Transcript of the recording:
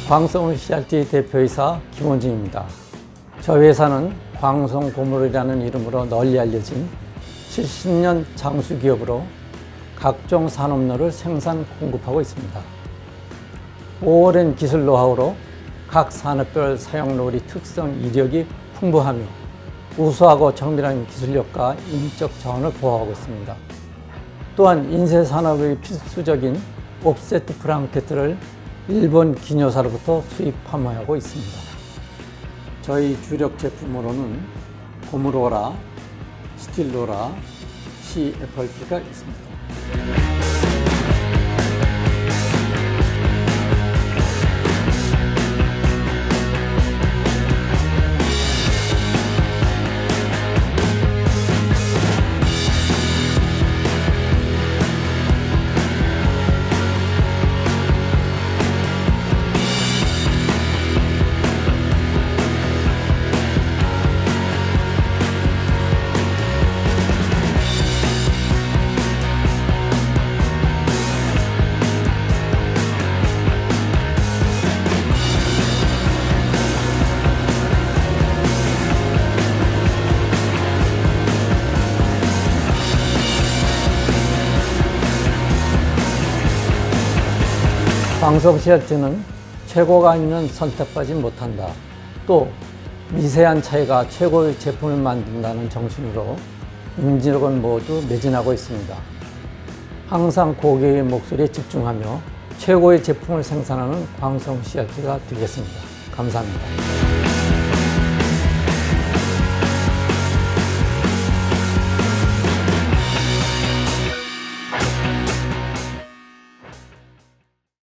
광성 CRT 대표이사 김원중입니다. 저희 회사는 광성고무로라는 이름으로 널리 알려진 70년 장수기업으로 각종 산업로를 생산, 공급하고 있습니다. 오랜 기술 노하우로 각 산업별 사용로의 특성 이력이 풍부하며 우수하고 정밀한 기술력과 인적 자원을 보호하고 있습니다. 또한 인쇄산업의 필수적인 옵세트 브랑켓을 일본 기념사로부터 수입 판매하고 있습니다. 저희 주력 제품으로는 고무로라, 스틸로라, CFRP가 있습니다. 광성 CRT는 최고가 있는 선택하지 못한다. 또 미세한 차이가 최고의 제품을 만든다는 정신으로 임직원 모두 매진하고 있습니다. 항상 고객의 목소리에 집중하며 최고의 제품을 생산하는 광성 CRT가 되겠습니다. 감사합니다.